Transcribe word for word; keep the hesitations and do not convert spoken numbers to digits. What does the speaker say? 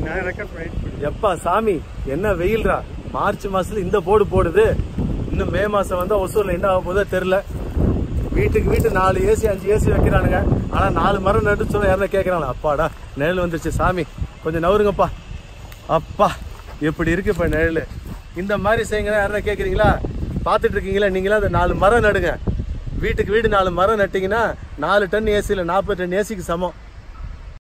எப்பா சாமி என்ன வெயில்ரா, மார்ச் மாசத்துல இந்த போர்டு போடுது. இன்னும் மே மாசம் வந்தா ஒசூர்ல என்ன ஆக போதோ தெரியல. வீட்டுக்கு வீட்டு நாலு ஏசி அஞ்சு ஏசி வைக்கிறானுங்க. ஆனா நாலு மரம் நட்டு சொல்ல யாரும் கேட்கறாங்களா? அப்பாடா நிழல் வந்துருச்சு சாமி, கொஞ்சம் நவருங்கப்பா. அப்பா எப்படி இருக்கு இப்ப நிழல். இந்த மாதிரி செய்யுங்க. யாரும் கேட்குறீங்களா? பார்த்துட்டு இருக்கீங்களா நீங்களா? அந்த நாலு மரம் நடுங்க. வீட்டுக்கு வீடு நாலு மரம் நட்டிங்கன்னா நாலு டன் ஏசியில் நாற்பது டன் ஏசிக்கு சமம்.